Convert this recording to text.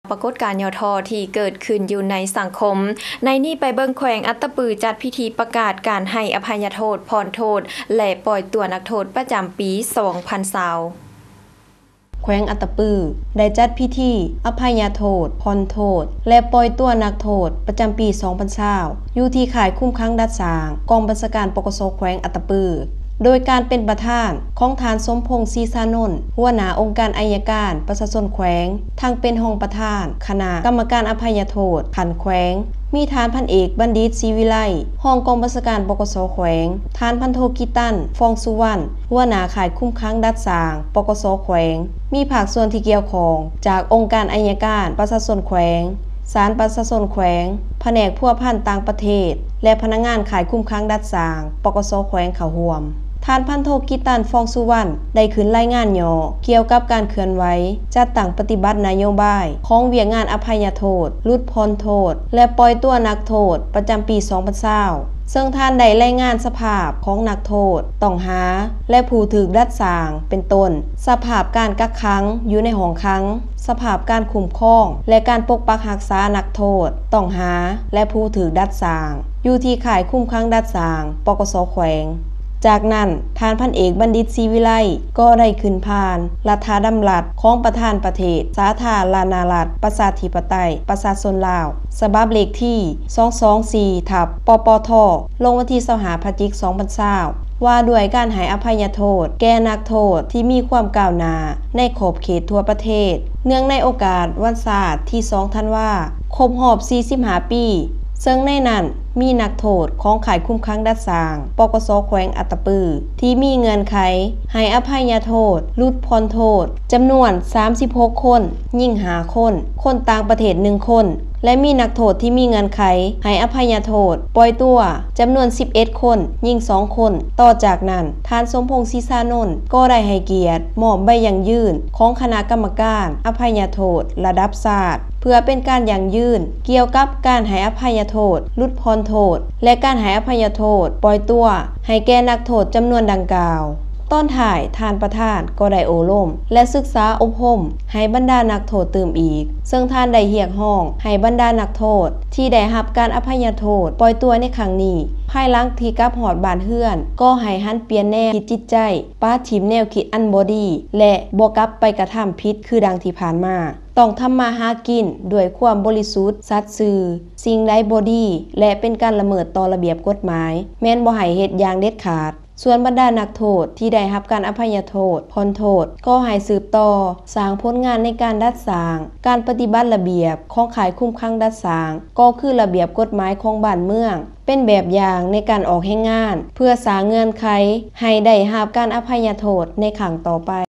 ปรากฏการณ์ยทที่เกิดขึ้นอยู่ในสังคมในนี้ไปเบิ่งแขวงอัตตปือจัดพิธีประกาศการให้อภัยโทษผ่อนโทษและปล่อยตัวนักโทษประจำปี2020 แขวงอัตตปือได้จัดพิธีอภัยโทษผ่อนโทษและปล่อยตัวนักโทษประจำปี2020อยู่ที่ข่ายคุมขังดัดสางกองบัญชาการปกสแขวงอัตตปือโดยการเป็นประธานของทานสมพงษ์ศรีสานนท์หัวหน้าองค์การอัยการประชาชนแขวงทั้งเป็นรองประธานคณะกรรมการอภัยโทษขันแขวงมีทานพันเอกบัณฑิตศรีวิไลรองกองบัญชาการปกสแขวงทานพันโทกิตันฟองสุวรรณหัวหน้าข่ายคุ้มขังดัดสางปกสแขวงมีภาคส่วนที่เกี่ยวข้องจากองค์การอัยการประชาชนแขวงศาลประชาชนแขวงแผนกพัวพันต่างประเทศและพนักงานข่ายคุ้มขังดัดสางปกสแขวงเข้าร่วมทานพันโทกิตันฟองสุวรรณได้ขึ้นรายงานย่อเกี่ยวกับการเคลื่อนไหวจัดตั้งปฏิบัตินโยบายของเวียกงานอภัยโทษลดผ่อนโทษและปล่อยตัวนักโทษประจำปี2020ซึ่งท่านได้รายงานสภาพของนักโทษต้องหาและผู้ถูกดัดสางเป็นต้นสภาพการกักขังอยู่ในห้องขังสภาพการคุ้มครองและการปกปักรักษานักโทษต้องหาและผู้ถูกดัดสางอยู่ที่ข่ายคุมขังดัดสางปกสแขวงจากนั้นทานพันเอกบัณฑิตศรีวิไลก็ได้ขึ้นพานรัฐดำรัสของประธานประเทศสาธารณรัฐประชาธิปไตยประชาชนลาวฉบับเลขที่224/ปปทลงวันที่25พฤศจิกายน2020ว่าด้วยการให้อภัยโทษแก่นักโทษที่มีความก้าวหน้าในขอบเขตทั่วประเทศเนื่องในโอกาสวันศาสตร์ที่2ธันวาคมรอบ45ปีซึ่งในนั้นมีนักโทษของข่ายคุมขังดัดสางปกสแขวงอัตตปือที่มีเงื่อนไขให้อภัยโทษลดผ่อนโทษจำนวน36คนหญิง5คนคนต่างประเทศ1คนและมีนักโทษที่มีเงื่อนไขให้อภัยโทษปล่อยตัวจำนวน11คนหญิง2คนต่อจากนั้นทานสมพงษ์ศรีสานนท์ก็ได้ให้เกียรติมอบใบยั่งยืนของคณะกรรมการอภัยโทษระดับชาติเพื่อเป็นการยั่งยืนเกี่ยวกับการให้อภัยโทษลดผ่อนโทษและการให้อภัยโทษปล่อยตัวให้แก่นักโทษจำนวนดังกล่าวตอนถ่ายทานประธานก็ได้โอลมและศึกษาอบรมให้บรรดานักโทษเติมอีกซึ่งท่านได้เรียกร้องให้บรรดานักโทษที่ได้รับการอภัยโทษปล่อยตัวในครั้งนี้ภายหลังที่กลับหอดบ้านเฮือนก็ให้หันเปลี่ยนแนวคิดจิตใจป้าทิมแนวคิดอันบ่ดีและบ่กลับไปกระทำผิดคือดังที่ผ่านมาต้องทำมาหากินด้วยความบริสุทธิ์สัตย์ซื่อสิ่งใดบ่ดีและเป็นการละเมิดต่อระเบียบกฎหมายแม้นบ่ให้เฮ็ดอย่างเด็ดขาดส่วนบรรดานักโทษที่ได้รับการอภัยโทษผ่อนโทษก็ให้สืบต่อสร้างผลงานในการดัดสร้างการปฏิบัติระเบียบของข่ายคุมขังดัดสร้างก็คือระเบียบกฎหมายของบ้านเมืองเป็นแบบอย่างในการออกแห่งงานเพื่อสร้างเงื่อนไขให้ได้รับการอภัยโทษในครั้งต่อไป